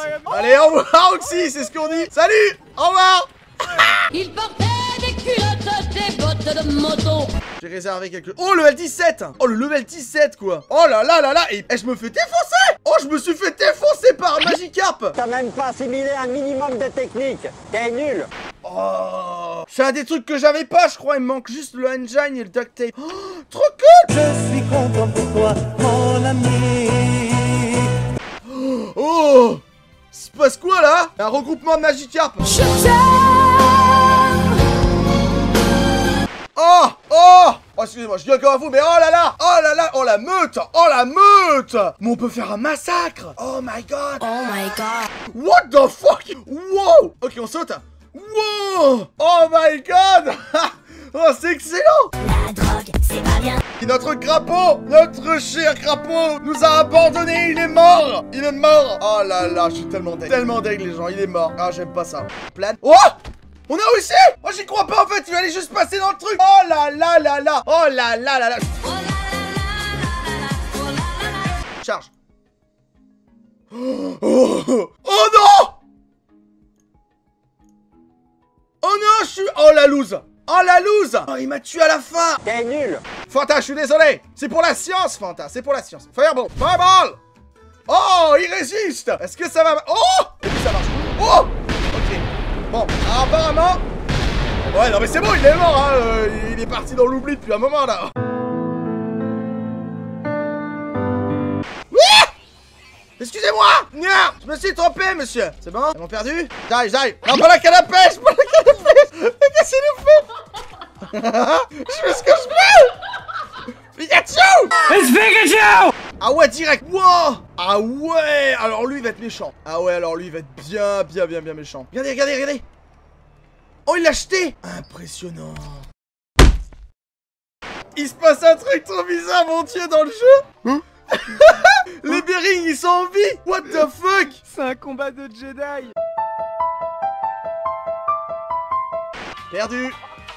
Allez, au revoir Oxy, c'est ce qu'on dit. Salut, au revoir. Il portait des culottes, des bottes de moto. J'ai réservé quelque... Oh, level 17. Oh, le level 17, quoi. Oh là là là là. Et je me fais défoncer. Oh, je me suis fait défoncer par Magikarp. T'as même pas assimilé un minimum de technique. T'es nul. Oh, c'est un des trucs que j'avais pas, je crois. Il me manque juste le engine et le duct tape. Oh, trop cool. Je suis content pour toi, mon ami. Oh, il se passe quoi là? Un regroupement de Magikarp. Je t'aime. Oh, oh, oh, excusez-moi, je gueule comme un fou, mais oh là là, oh là là, oh la meute, oh la meute. Mais on peut faire un massacre. Oh my god. Oh my god. What the fuck? Wow. Ok, on saute. Wow. Oh my god. Oh, c'est excellent. La drogue, c'est pas bien. Et notre crapaud, notre cher crapaud, nous a abandonnés, il est mort. Il est mort. Oh là là, je suis tellement deg les gens, il est mort. Ah, j'aime pas ça. Plan. Oh, on a réussi. Oh, j'y crois pas en fait, il allait juste passer dans le truc. Oh là là là là. Oh là là là là. Charge. Oh, oh, oh non. Oh non, je suis... Oh la loose. Oh la loose. Oh, il m'a tué à la fin. T'es nul. Fanta, je suis désolé. C'est pour la science, Fanta. C'est pour la science. Fireball. Fireball. Oh, il résiste. Est-ce que ça va... Oh. Et puis ça marche. Oh. Ok. Bon, apparemment... Ouais, non mais c'est bon, il est mort, hein. Il est parti dans l'oubli depuis un moment, là. Oui. Excusez-moi. Je me suis trompé, monsieur. C'est bon? Ils m'ont perdu? J'arrive. Non, pas la canne à pêche. Pas la canne à pêche. Qu'est-ce qu'il nous fait? Je fais ce que je veux. Pikachu! It's Pikachu! Ah ouais, direct. Wow. Ah ouais. Alors lui, il va être méchant. Ah ouais, alors lui, il va être bien méchant. Regardez, regardez, regardez. Oh, il l'a acheté. Impressionnant. Il se passe un truc trop bizarre, mon dieu, dans le jeu. Hein? Les Bearings, ils sont en vie. What the fuck? C'est un combat de Jedi. Perdu.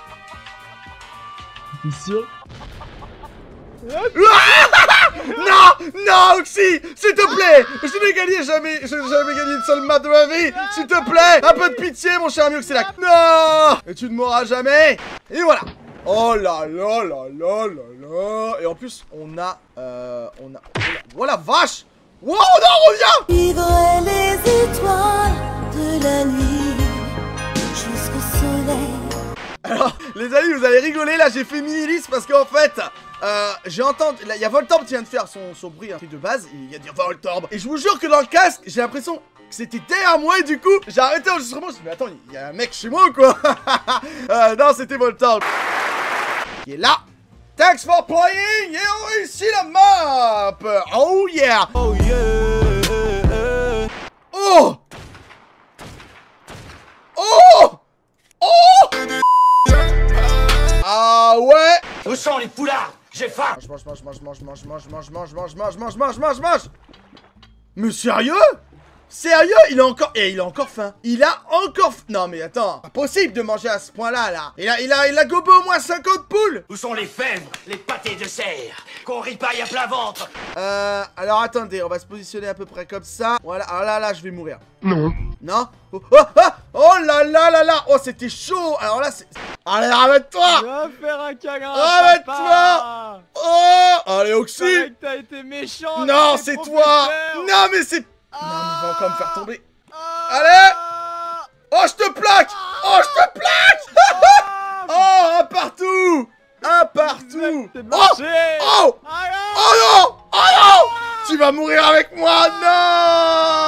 T'es sûr? Non, non, Oxy, s'il te plaît. Je n'ai gagné jamais gagné une seule map de ma vie. S'il te plaît, un peu de pitié, mon cher Mioxelac. Non. Et tu ne mourras jamais. Et voilà. Oh là là là là là là. Et en plus, on a... Voilà, vache. Wow, on revient. Vivre les étoiles de la nuit jusqu'au soleil. Alors, les amis, vous allez rigoler, là, j'ai fait mini-liste parce qu'en fait... j'ai entendu, il y a Voltorb qui vient de faire son bruit, un truc de base, il y a dit Voltorb. Et je vous jure que dans le casque, j'ai l'impression que c'était derrière moi et du coup, j'ai arrêté l'enregistrement, je me suis dit, mais attends, il y a un mec chez moi ou quoi? Non, c'était Voltorb. Qui est là. Thanks for playing, et on réussit la map. Oh yeah. Oh yeah. Oh. Oh. Oh. Ah ouais. Où sont les poulards? J'ai faim. Mange. Mais sérieux? Sérieux? Il a encore faim. Il a encore faim. Non mais attends, pas possible de manger à ce point-là, là. Il a gobé au moins 50 poules. Où sont les fèves, les pâtés de cerf qu'on ripaille à plein ventre? Alors attendez, on va se positionner à peu près comme ça. Voilà, alors là, je vais mourir. Non. Non? Oh là là là là. Oh, c'était chaud. Alors là, c'est... Allez, ramène-toi. Va faire un câlin. Ramène-toi. Oh, allez, Oxy. T'as été méchant. Non, c'est toi. Non, mais c'est... Non, mais il va encore me faire tomber. Allez. Oh, je te plaque. Oh, je te plaque. Oh, un partout. Un partout. Oh. Oh. Oh non. Oh non. Tu vas mourir avec moi. Non.